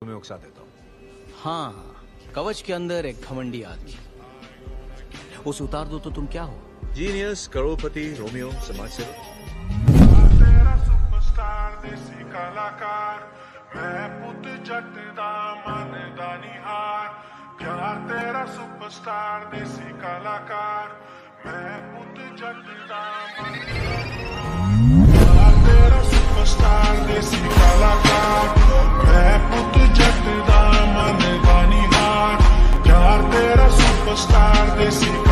मैं उकसा देता हूँ। हाँ, कवच के अंदर एक घमंडी आदमी, उसे उतार दो तो तुम क्या हो? जीनियस, करोड़पति, रोमियो, समाज सेवक। तेरा सुपरस्टार देसी कलाकार, मैं पुत जट दा मन दा निहार। प्यार तेरा सुपरस्टार देसी कलाकार, मैं पुत जट दा मन दा निहार। तेरा सुपरस्टार देसी कलाकार, मैं पुत जट दा मन दा निहार। प्यार तेरा सुपरस्टार देसी